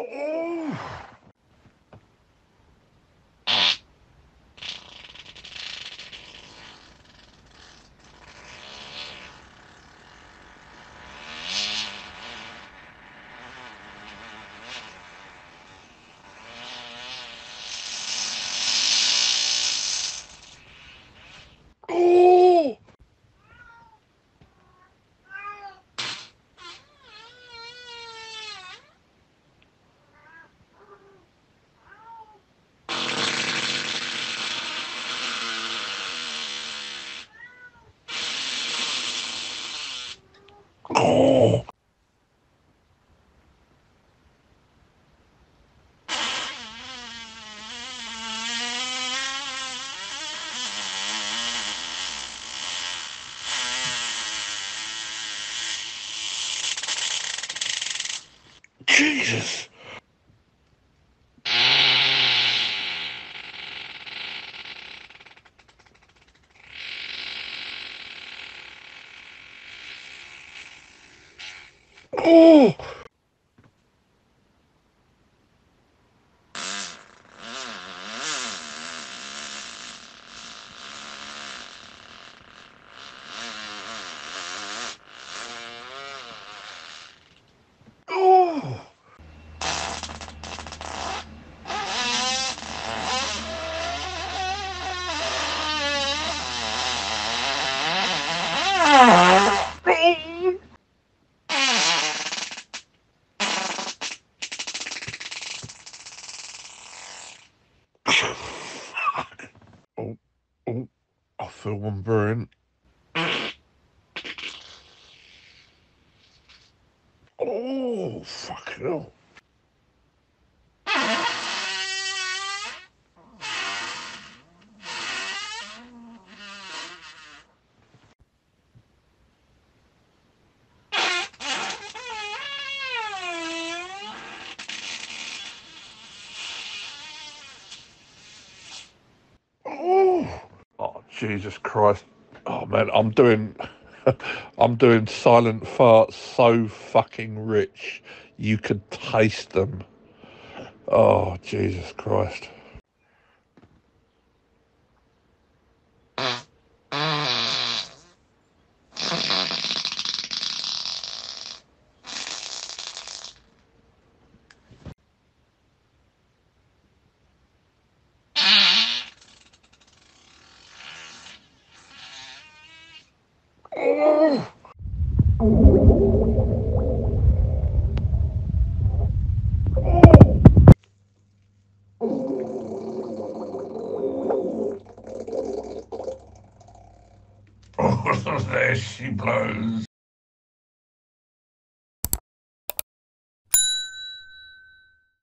Oh, Jesus. Oh. Oh. Oh, oh, I feel one burn. Oh, fuck hell. Oh, oh, Jesus Christ. Oh man, I'm doing silent farts so fucking rich you could taste them. Oh, Jesus Christ. Oh. Oh, there she blows.